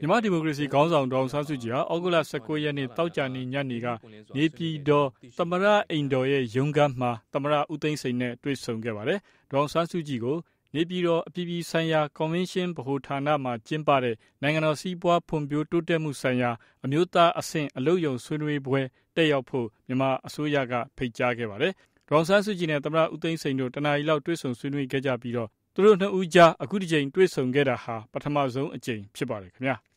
မြန်မာဒီမိုကရေစီခေါင်းဆောင်ဒေါအောင်ဆန်းစုကြည်ဟာဩဂုတ်လ19ရက်နေ့တောက်ကြနေညနေကနေပြည်တော်သမရအိမ်တော်ရဲ့ရုံးခန်းမှာသမရဦးသိန်းစိန်နဲ့တွေ့ဆုံခဲ့ပါတယ်ဒေါအောင်ဆန်းစုကြည်ကိုနေပြည်တော်အပြည်ပြည်ဆိုင်ရာကွန်ဗင်းရှင်းဗဟိုဌာနမှာကျင်းပတဲ့နိုင်ငံတော်စီးပွားဖွံ့ဖြိုးတိုးတက်မှုဆိုင်ရာအမျိုးသားအဆင့်အလုပ်ရုံဆွေးနွေးပွဲတက်ရောက်ဖို့မြန်မာအစိုးရကဖိတ်ကြားခဲ့ပါတယ်ဒေါအောင်ဆန်းစုကြည်နဲ့သမရဦးသိန်းစိန်တို့တနအီလောက်တွေ့ဆုံဆွေးနွေးခဲ့ကြပြီးတော့သူတို့နှစ်ဦးကြားအခုတစ်ကြိမ်တွေ့ဆုံခဲ့တာဟာပထမဆုံးအကြိမ်ဖြစ်ပါတယ်ခင်ဗျာ